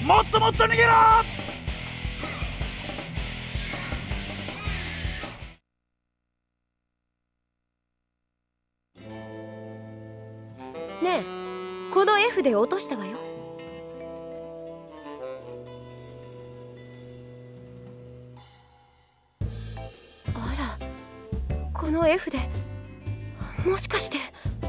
もっともっと逃げろ。 ねえ、この F で落としたわよ。あら、この F でもしかして。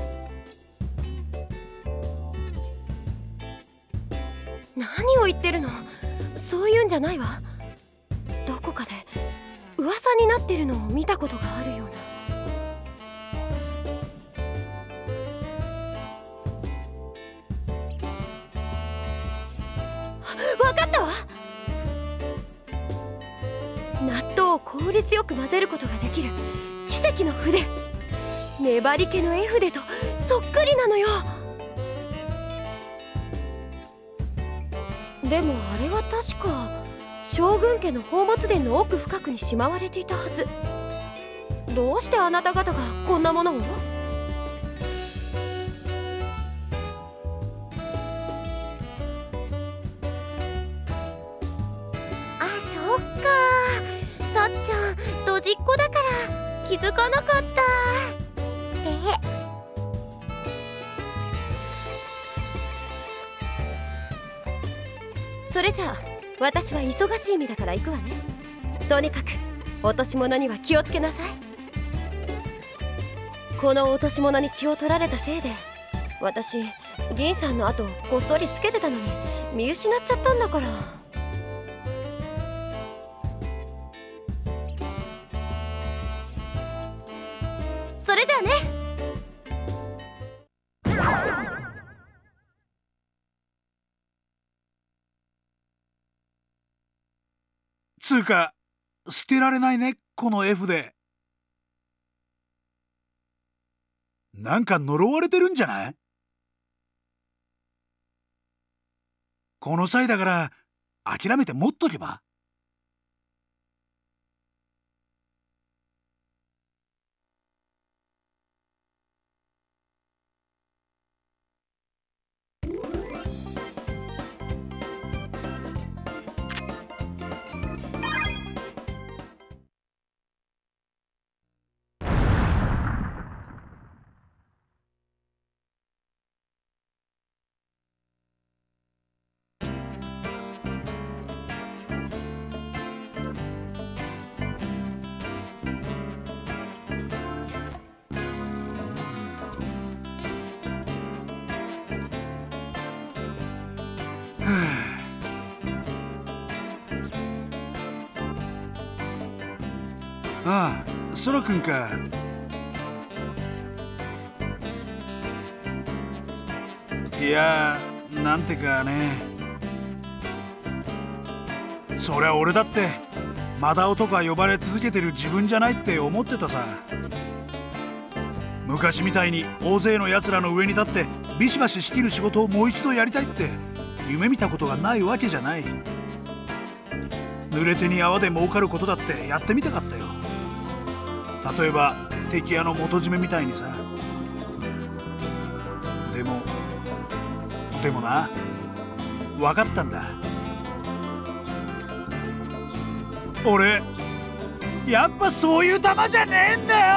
何を言ってるの？そういうんじゃないわ。どこかで噂になってるのを見たことがあるような。わかったわ。納豆を効率よく混ぜることができる奇跡の筆。粘り気の絵筆とそっくりなのよ。でもあれは確か将軍家の宝物殿の奥深くにしまわれていたはず。どうしてあなた方がこんなものを？あ、そっか。さっちゃんドジっ子だから気づかなかった。それじゃあ私は忙しい身だから行くわね。とにかく落とし物には気をつけなさい。この落とし物に気を取られたせいで私銀さんの後をこっそりつけてたのに見失っちゃったんだから。それじゃあね。 つうか捨てられないね、この F で。なんか呪われてるんじゃない？この際だから諦めて持っとけば。ああ、ソロくんか。いやー、なんてかね。そりゃ俺だってマダオとか呼ばれ続けてる自分じゃないって思ってたさ。昔みたいに大勢のやつらの上に立ってビシバシ仕切る仕事をもう一度やりたいって夢見たことがないわけじゃない。濡れ手に泡で儲かることだってやってみたかったよ。例えば敵屋の元締めみたいにさ。でもな、分かったんだ。俺やっぱそういう玉じゃねえんだよ。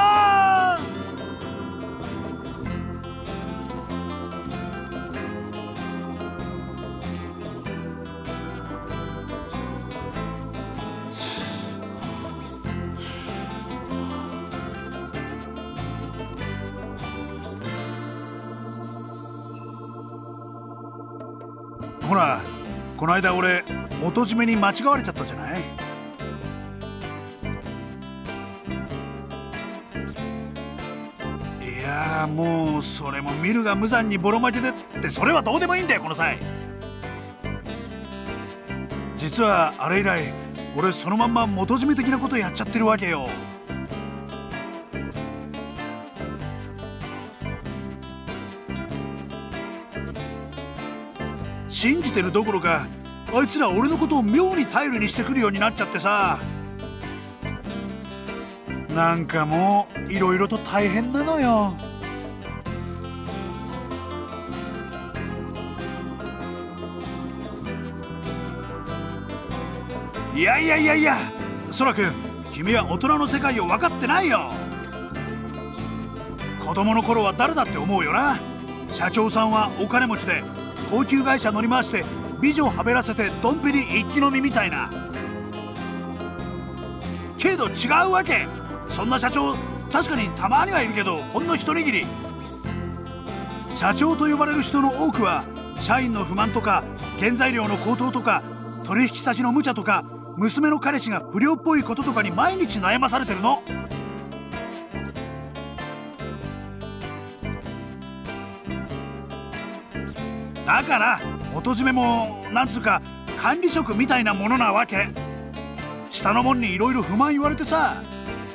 ほら、この間俺元締めに間違われちゃったじゃない。いやー、もうそれも見るが無残にボロ負けでって、それはどうでもいいんだよこの際。実はあれ以来俺そのまんま元締め的なことやっちゃってるわけよ。信じてるどころかあいつら俺のことを妙に頼りにしてくるようになっちゃってさ。なんかもういろいろと大変なのよ。 いやいやいやいや、そらくん、君は大人の世界を分かってないよ。子供の頃は誰だって思うよな。社長さんはお金持ちで高級会社乗り回して美女はべらせてドンペリ一気飲みみたいな。けど違うわけ。そんな社長確かにたまにはいるけど、ほんの一握り。社長と呼ばれる人の多くは社員の不満とか原材料の高騰とか取引先の無茶とか娘の彼氏が不良っぽいこととかに毎日悩まされてるの。だから元締めもなんつうか管理職みたいなものなわけ。下の者にいろいろ不満言われてさ、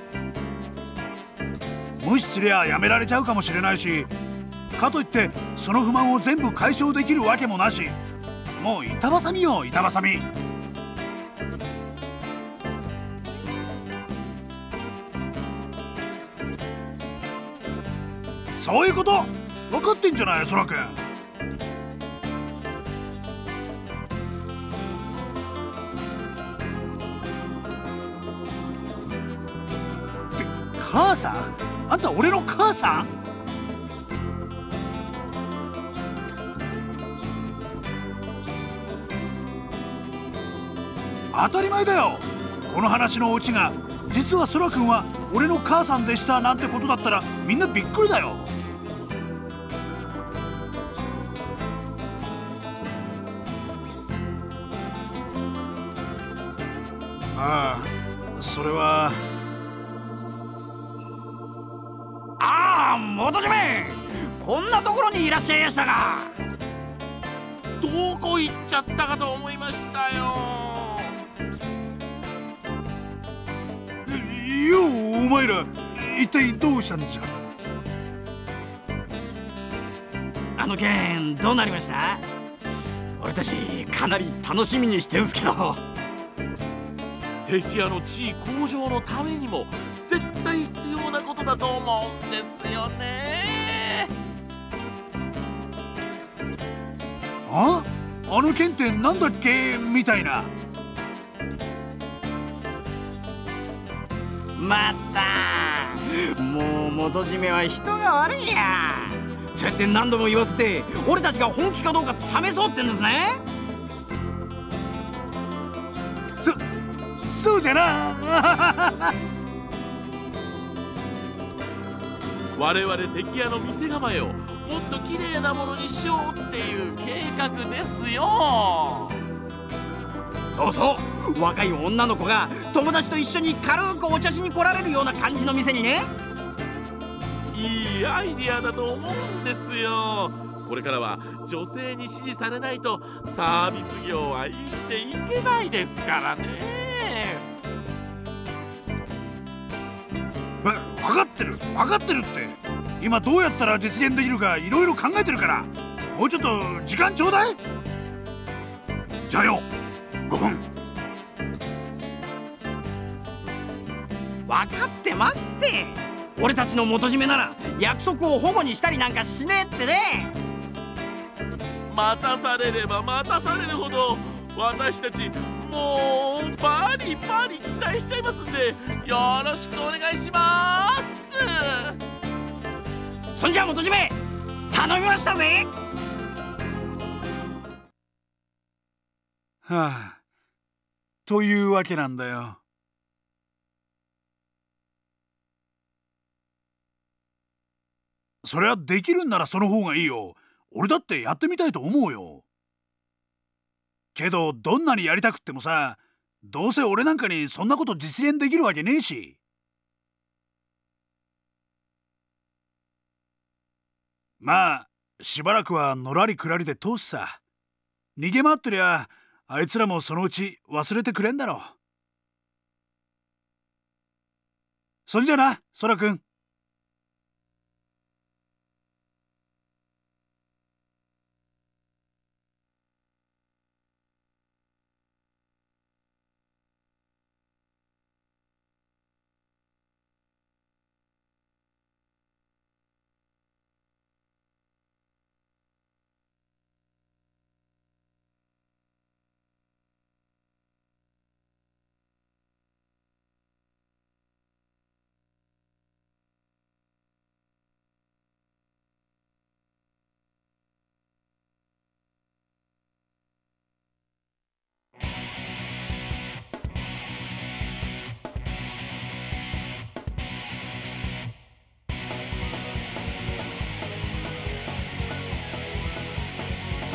無視すりゃやめられちゃうかもしれないし、かといってその不満を全部解消できるわけもなし、もう板挟みよ、板挟み。そういうこと分かってんじゃない、そらくん。母さん？あんた俺の母さん？当たり前だよ。この話のオチが実はそらくんは俺の母さんでしたなんてことだったらみんなびっくりだよ。ああ、それは。 ああ、元締め、こんなところにいらっしゃいましたか。 どこ行っちゃったかと思いましたよ。 よう、お前ら一体どうしたんじゃ。 あの件どうなりました？俺たちかなり楽しみにしてるんすけど。 敵屋の地位向上のためにも絶対必要なことだと思うんですよね。 あの件ってなんだっけみたいな。 またもう元締めは人が悪いや。そうやって何度も言わせて俺たちが本気かどうか試そうってんですね。 そうじゃな。 我々敵屋の店構えをもっと綺麗なものにしようっていう計画ですよ。 そうそう、若い女の子が友達と一緒に軽くお茶しに来られるような感じの店にね。 いいアイディアだと思うんですよ。これからは女性に支持されないとサービス業は生きていけないですからね。 分かってる分かってるって。今どうやったら実現できるかいろいろ考えてるから、もうちょっと時間ちょうだい。じゃあよ、5分。 分かってますって。俺たちの元締めなら約束を保護にしたりなんかしねえってね。 待たされれば待たされるほど私たちもうバリバリ期待しちゃいますんで、よろしくお願いします。 そんじゃ元締め頼みましたぜ。 はあ、というわけなんだよ。それはできるんならその方がいいよ。俺だってやってみたいと思うよ。けどどんなにやりたくってもさ、どうせ俺なんかにそんなこと実現できるわけねえし。まあしばらくはのらりくらりで通すさ。逃げ回ってりゃあいつらもそのうち忘れてくれんだろう。そんじゃな、そらくん。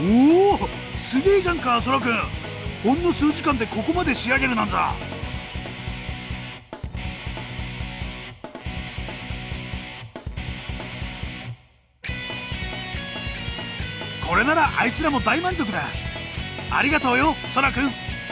おお、すげえじゃんか空くん。ほんの数時間でここまで仕上げるなんざ。これならあいつらも大満足だ。ありがとうよ空くん。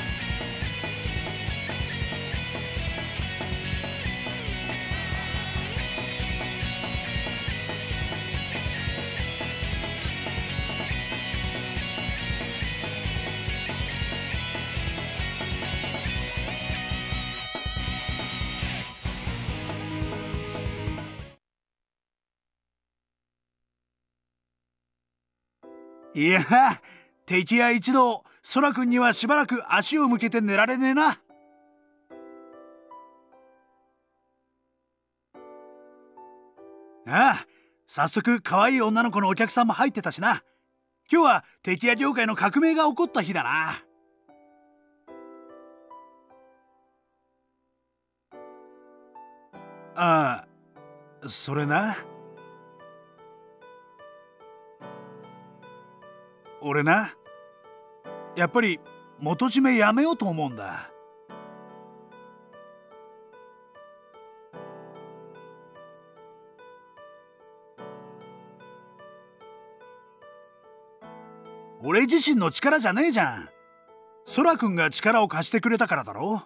いや、敵や一同、空くんにはしばらく足を向けて寝られねえな。ああ、早速可愛い女の子のお客さんも入ってたしな。今日は敵屋業界の革命が起こった日だな。ああ、それな。俺な、やっぱり元締めやめようと思うんだ。俺自身の力じゃねえじゃん。空くんが力を貸してくれたからだろ。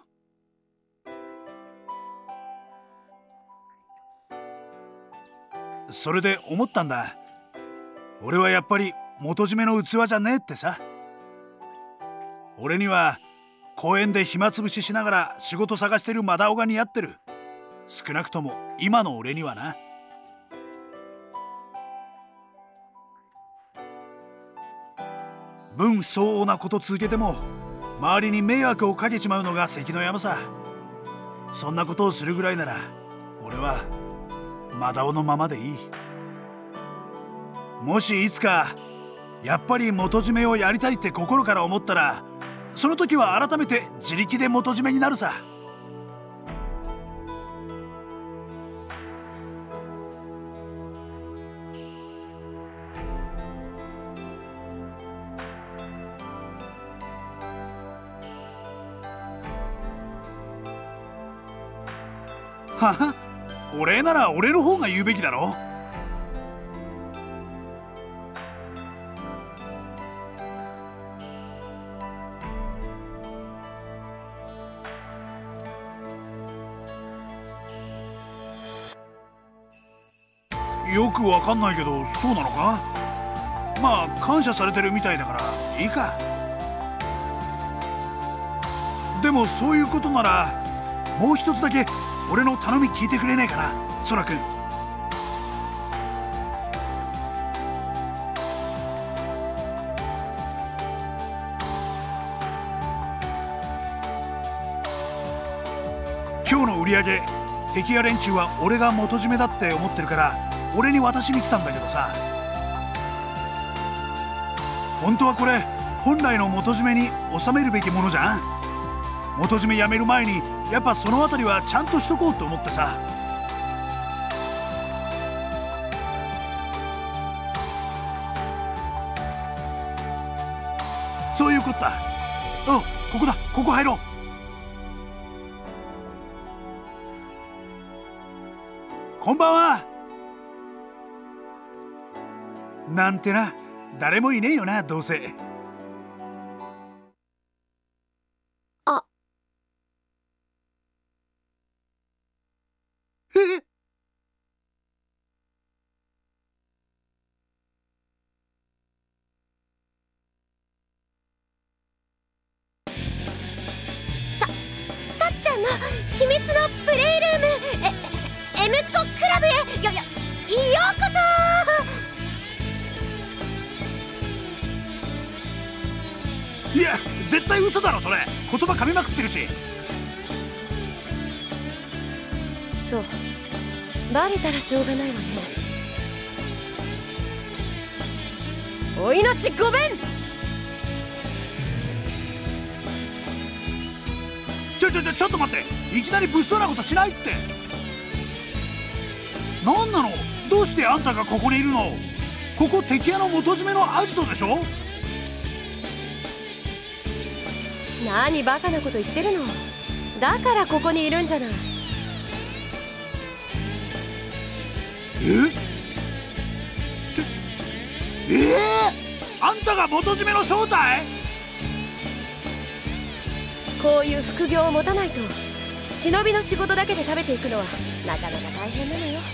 それで思ったんだ。俺はやっぱり元締めの器じゃねえってさ。俺には公園で暇つぶししながら仕事探してるマダオが似合ってる。少なくとも今の俺にはな。分相応なこと続けても周りに迷惑をかけちまうのが関の山さ。そんなことをするぐらいなら俺はマダオのままでいい。もしいつかやっぱり元締めをやりたいって心から思ったら、その時は改めて自力で元締めになるさ。はは、お礼なら俺の方が言うべきだろ。よくわかんないけど、そうなのか。まあ感謝されてるみたいだからいいか。でもそういうことならもう一つだけ俺の頼み聞いてくれねえかな、空くん。今日の売り上げ、敵屋連中は俺が元締めだって思ってるから俺に渡しに来たんだけどさ。本当はこれ本来の元締めに収めるべきものじゃん。元締め辞める前にやっぱそのあたりはちゃんとしとこうと思ってさ。そういうこった。おう、ここだ、ここ入ろう。こんばんは。なんてな、誰もいねえよな、どうせ。 あ、 えっ、 さっちゃんの秘密のプレイルームMっ子クラブへようこいや、絶対嘘だろそれ。言葉噛みまくってるし。 そ。そう、バレたらしょうがないわね。お命ごめん。 ちょっと待って、いきなり物騒なことしないって。なんなの、どうしてあんたがここにいるの。ここ敵屋の元締めのアジトでしょ。 何バカなこと言ってるの。だからここにいるんじゃない。 あんたが元締めの正体？ こういう副業を持たないと忍びの仕事だけで食べていくのはなかなか大変なのよ。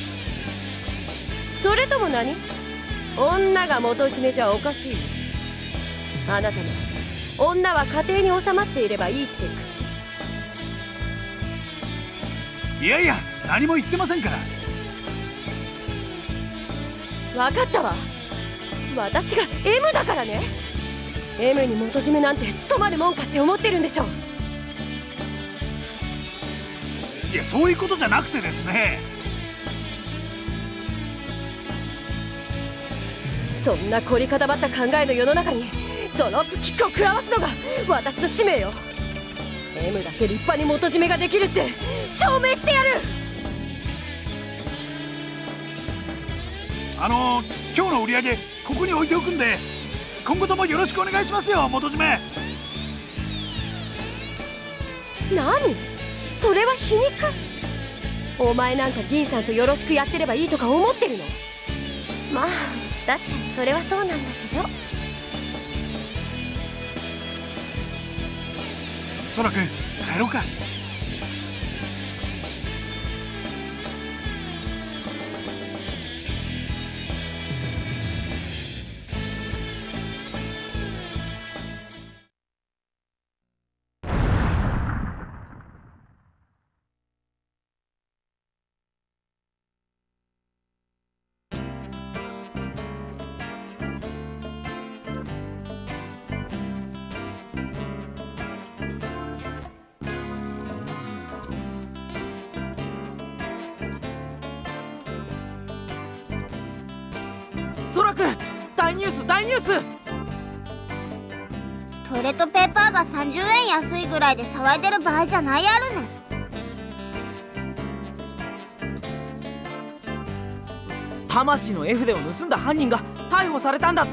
それとも何？女が元締めじゃおかしい。あなたも女は家庭に収まっていればいいって口。 いやいや、何も言ってませんから。 分かったわ。私が M だからね。 M に元締めなんて務まるもんかって思ってるんでしょ。 いや、そういうことじゃなくてですね。 そんな凝り固まった考えの世の中にドロップキックを食らわすのが私の使命よ。 M だけ立派に元締めができるって証明してやる。 今日の売り上げここに置いておくんで、今後ともよろしくお願いしますよ、元締め。 何？それは皮肉？お前なんか銀さんとよろしくやってればいいとか思ってるの？まあ確かにそれはそうなんだけど。 空くん、帰ろうか。 空くん、大ニュース大ニュース。 トイレットペーパーが30円安いぐらいで騒いでる場合じゃないやるね。 魂の絵筆を盗んだ犯人が逮捕されたんだって。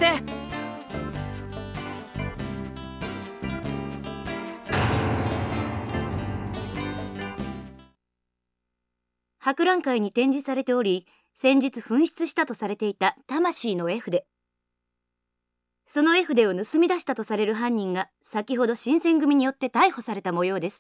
博覧会に展示されており、先日紛失したとされていた魂の絵筆。その絵筆を盗み出したとされる犯人が先ほど新選組によって逮捕された模様です。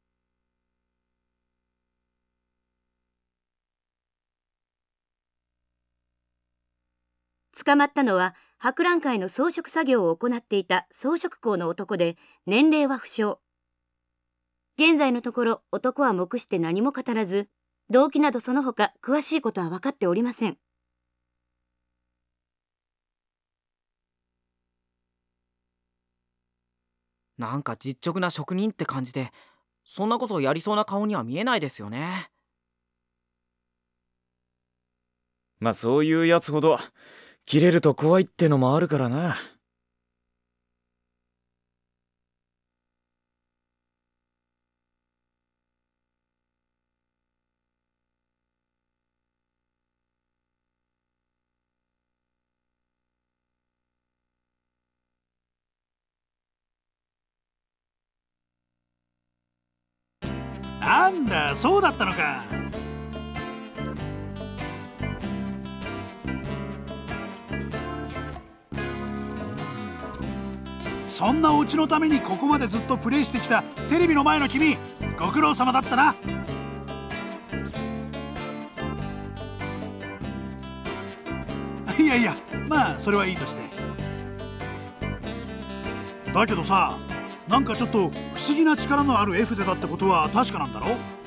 捕まったのは博覧会の装飾作業を行っていた装飾工の男で、年齢は不詳。現在のところ男は黙して何も語らず、動機などその他詳しいことは分かっておりません。 なんか実直な職人って感じで、そんなことをやりそうな顔には見えないですよね。 まあそういうやつほど切れると怖いってのもあるからな。 なんだ、そうだったのか。そんなオチのためにここまでずっとプレイしてきたテレビの前の君、ご苦労様だったな。いやいや、まあそれはいいとして。だけどさ、なんかちょっと不思議な力のある絵筆だってことは確かなんだろ？